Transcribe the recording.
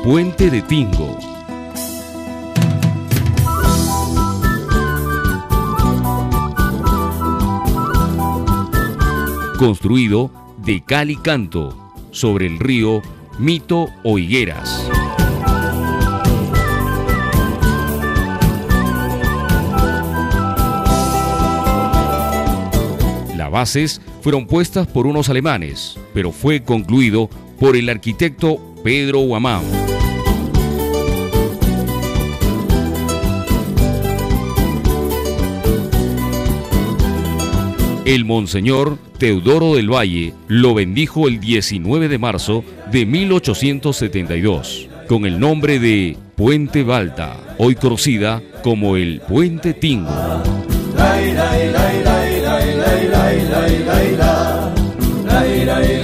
Puente de Tingo. Construido de cal y canto sobre el río Mito o Higueras. Las bases fueron puestas por unos alemanes, pero fue concluido por el arquitecto Pedro Guamán. El monseñor Teodoro del Valle lo bendijo el 19 de marzo de 1872, con el nombre de Puente Balta, hoy conocida como el Puente Tingo. La, la, la, la, la, la, la, la, la, la, la, la.